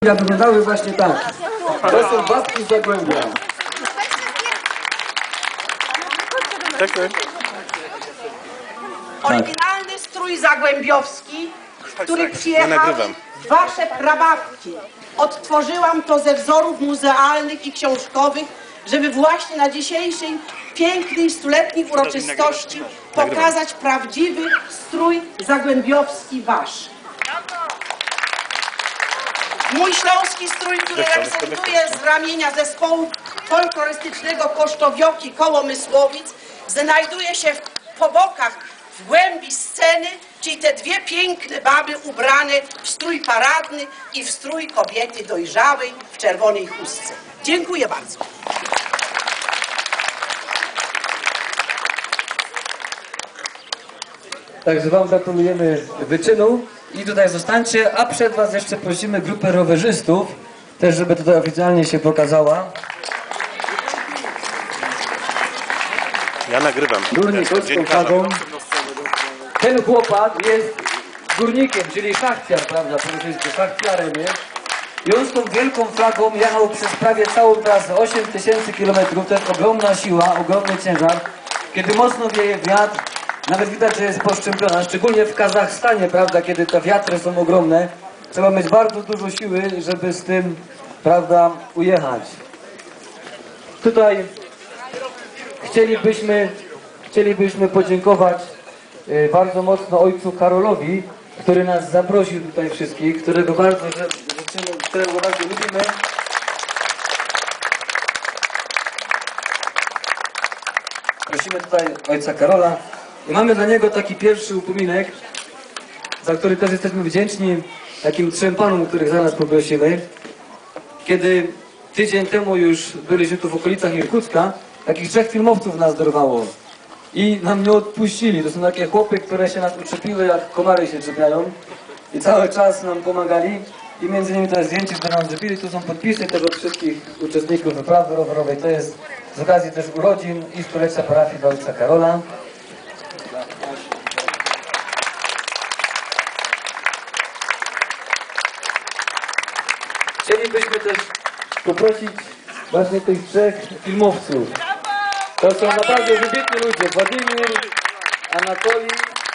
Wyglądały właśnie tak. To są babki z Zagłębia. Oryginalny strój zagłębiowski, który przyjechały wasze prababki. Odtworzyłam to ze wzorów muzealnych i książkowych, żeby właśnie na dzisiejszej pięknej stuletniej uroczystości pokazać prawdziwy strój zagłębiowski wasz. Mój śląski strój, który reprezentuję z ramienia zespołu folklorystycznego Kosztowioki koło Mysłowic, znajduje się po bokach, w głębi sceny, czyli te dwie piękne baby ubrane w strój paradny i w strój kobiety dojrzałej w czerwonej chustce. Dziękuję bardzo. Także wam gratulujemy wyczynu i tutaj zostańcie, a przed was jeszcze prosimy grupę rowerzystów, też żeby tutaj oficjalnie się pokazała. Ja nagrywam. Górnik polską flagą. Ten chłopak jest górnikiem, czyli szachciar, prawda, szachciarem jest. I on z tą wielką flagą jechał przez prawie całą trasę, 8000 km, to jest ogromna siła, ogromny ciężar. Kiedy mocno wieje wiatr, nawet widać, że jest poszczępiona, szczególnie w Kazachstanie, prawda, kiedy te wiatry są ogromne, trzeba mieć bardzo dużo siły, żeby z tym, prawda, ujechać. Tutaj chcielibyśmy podziękować bardzo mocno ojcu Karolowi, który nas zaprosił tutaj wszystkich, którego bardzo życzymy, którego bardzo lubimy. Prosimy tutaj ojca Karola i mamy dla niego taki pierwszy upominek, za który też jesteśmy wdzięczni takim trzem panom, których za nas poprosimy. Kiedy tydzień temu już byliśmy tu w okolicach Irkucka, takich 3 filmowców nas dorwało i nam nie odpuścili. To są takie chłopy, które się nas uczepiły, jak komary się czepiają i cały czas nam pomagali i między innymi to jest zdjęcie, które nam zrobili. Tu są podpisy też od wszystkich uczestników wyprawy rowerowej. To jest z okazji też urodzin i stulecia parafii dla ojca Karola. Chcielibyśmy też poprosić właśnie tych 3 filmowców. To są naprawdę wybitni ludzie. Władimir, Anatolii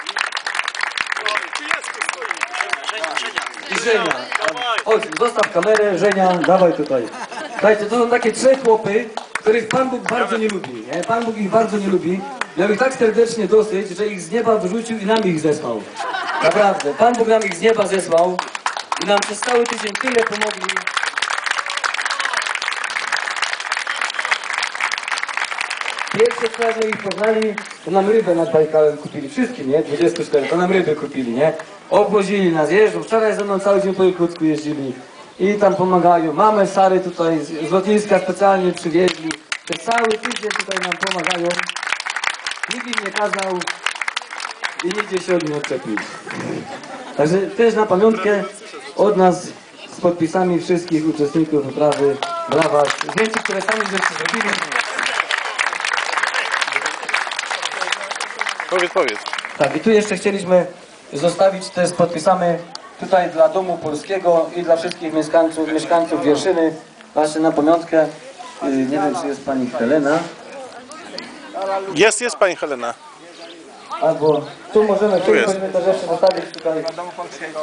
i Żenia. Chodź, zostaw kamerę, Żenia, dawaj tutaj. Słuchajcie, to są takie 3 chłopy, których Pan Bóg bardzo nie lubi. Nie? Pan Bóg ich bardzo nie lubi. Miał ich tak serdecznie dosyć, że ich z nieba wyrzucił i nam ich zesłał. Naprawdę. Pan Bóg nam ich z nieba zesłał i nam przez cały tydzień tyle pomogli. Pierwsze co jak ich poznali, to nam rybę nad Bajkałem kupili. Wszystkim, nie? 24, to nam ryby kupili, nie? Obwozili nas, jeżdżą. Wczoraj ze mną cały dzień po Irkucku jeździli. I tam pomagają. Mamy Sary tutaj z lotniska specjalnie przywieźli. Przez cały tydzień tutaj nam pomagają. Nikt im nie kazał i nigdzie się od nich odczepił. Także też na pamiątkę od nas z podpisami wszystkich uczestników wyprawy dla was. Zdjęcie, które sami żeście zrobili. Powiedz. Tak, i tu jeszcze chcieliśmy zostawić też z podpisami tutaj dla Domu Polskiego i dla wszystkich mieszkańców Wierszyny, właśnie na pamiątkę. Nie wiem, czy jest pani Helena. Jest pani Helena. Albo tu możemy też jeszcze zostawić tutaj. Domu Polskiego.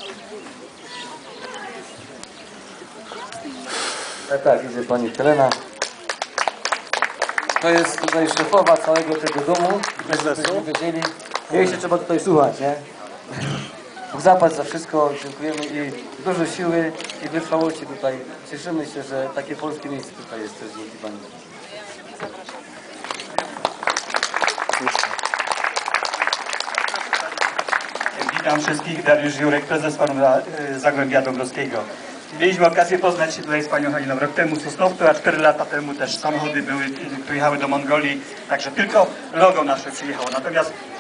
Tak, idzie pani Helena. To jest tutaj szefowa całego tego domu, żebyśmy wiedzieli. Jej się trzeba tutaj słuchać, nie? Bóg zapłać za wszystko, dziękujemy i dużo siły i wytrwałości tutaj. Cieszymy się, że takie polskie miejsce tutaj jest też dzięki Pani. Witam wszystkich, Dariusz Jurek, prezes Forum Zagłębia Dąbrowskiego. Mieliśmy okazję poznać się tutaj z panią Haliną rok temu w Sosnowcu, a 4 lata temu też samochody były, które jechały do Mongolii, także tylko logo nasze przyjechało. Natomiast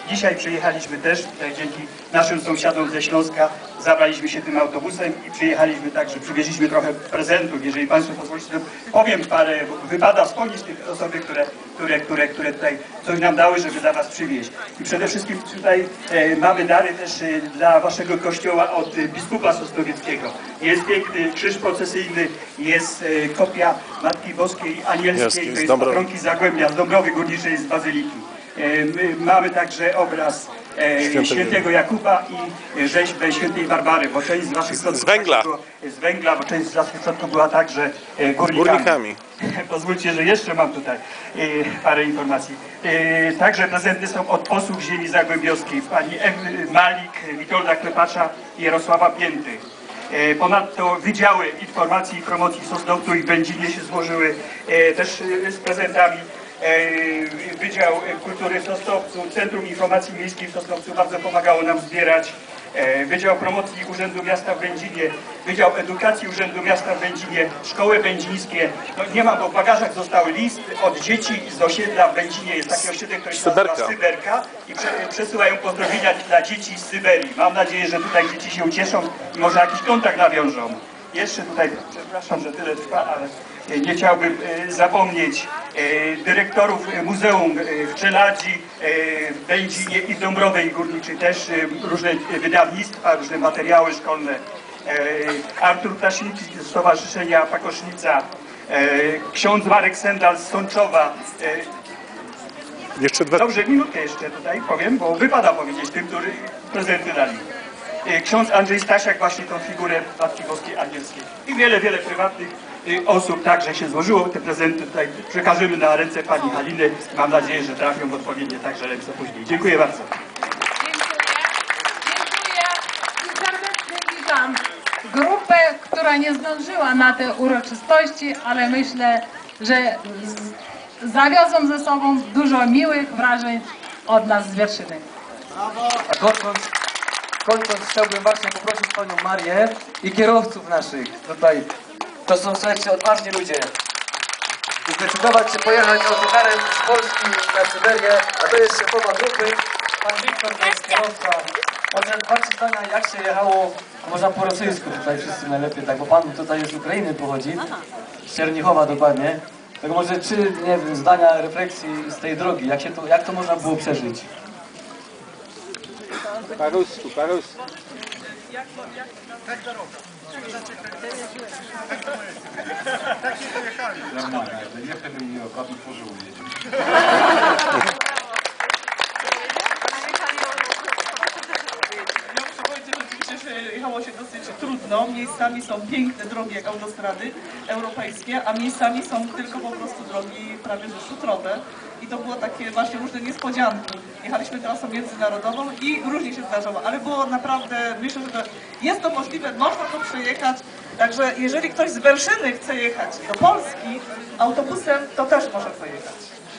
Dzisiaj przyjechaliśmy też, tutaj dzięki naszym sąsiadom ze Śląska, zabraliśmy się tym autobusem i przyjechaliśmy także, przywieźliśmy trochę prezentów. Jeżeli Państwo pozwolicie, to powiem parę, bo wypada wspomnieć tych osoby, które tutaj coś nam dały, żeby dla Was przywieźć. I przede wszystkim tutaj mamy dary też dla Waszego kościoła od biskupa sosnowieckiego. Jest piękny krzyż procesyjny, jest kopia Matki Boskiej Anielskiej, to jest patronki Zagłębia, z Dąbrowy Górniczej, z Bazyliki. Mamy także obraz świętego Jakuba i rzeźbę świętej Barbary, bo część z Waszych przodków... Z węgla. Z węgla, bo część z Waszych przodków była także górnikami. Pozwólcie, że jeszcze mam tutaj parę informacji. Także prezenty są od posłów ziemi zagłębiowskiej, pani Ewy Malik, Witolda Klepacza i Jarosława Pięty. Ponadto wydziały informacji i promocji w Sosnowcu i Będzinie się złożyły też z prezentami. Wydział Kultury w Sosnowcu, Centrum Informacji Miejskiej w Sosnowcu bardzo pomagało nam zbierać. Wydział Promocji Urzędu Miasta w Będzinie, Wydział Edukacji Urzędu Miasta w Będzinie, Szkoły Będzińskie. No nie ma, bo w bagażach został list od dzieci z osiedla w Będzinie. Jest taki osiedle, który się nazywa Syberka i przesyłają pozdrowienia dla dzieci z Syberii. Mam nadzieję, że tutaj dzieci się ucieszą i może jakiś kontakt nawiążą. Jeszcze tutaj, przepraszam, że tyle trwa, ale nie chciałbym zapomnieć dyrektorów muzeum w Czeladzi, w Będzinie i w Dąbrowej Górniczej, też różne wydawnictwa, różne materiały szkolne. Artur Ptasznicki z Stowarzyszenia Pakosznica, ksiądz Marek Sendal z Sączowa. Jeszcze dwa. Dobrze, minutkę jeszcze tutaj powiem, bo wypada powiedzieć tym, którzy prezenty dali. Ksiądz Andrzej Stasiak właśnie tą figurę Matki Boskiej Anielskiej. I wiele prywatnych osób także się złożyło. Te prezenty tutaj przekażemy na ręce pani Haliny. Mam nadzieję, że trafią w odpowiednie także ręce później. Dziękuję bardzo. Dziękuję i serdecznie witam grupę, która nie zdążyła na te uroczystości, ale myślę, że zawiozą ze sobą dużo miłych wrażeń od nas z Wierszyny. A kończąc chciałbym właśnie poprosić panią Marię i kierowców naszych tutaj. To są, słuchajcie, odważni ludzie. I zdecydować się pojechać autokarem z Polski na Syberię, a to jest szefowa grupy, pan Wiktor, to jest kierowca. Może dwa trzy zdania, jak się jechało, można po rosyjsku tutaj wszyscy najlepiej, tak, bo pan tutaj z Ukrainy pochodzi, z Czernichowa dokładnie. Tak może trzy, nie wiem, zdania refleksji z tej drogi, jak to można było przeżyć? По-русски. Нормально, доехали и обратно тоже уедем. Ja muszę powiedzieć, że rzeczywiście jechało się dosyć trudno. Miejscami są piękne drogi jak autostrady europejskie, a miejscami są tylko po prostu drogi prawie że szutrowe. I to było takie właśnie różne niespodzianki. Jechaliśmy trasą międzynarodową i różnie się zdarzało, ale było naprawdę, myślę, że jest to możliwe, można to przejechać. Także jeżeli ktoś z Wierszyny chce jechać do Polski autobusem, to też może pojechać.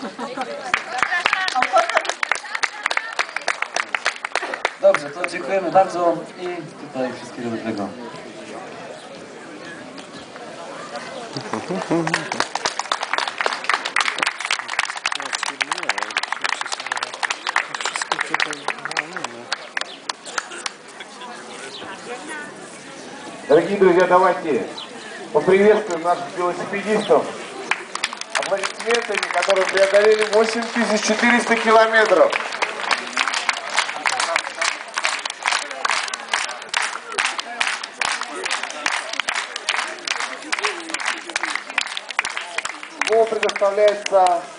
Dobrze, to dziękujemy bardzo i tutaj wszystkiego dobrego. Дорогие друзья, давайте поприветствуем наших велосипедистов аплодисментами, которые преодолели 8400 километров. Слово предоставляется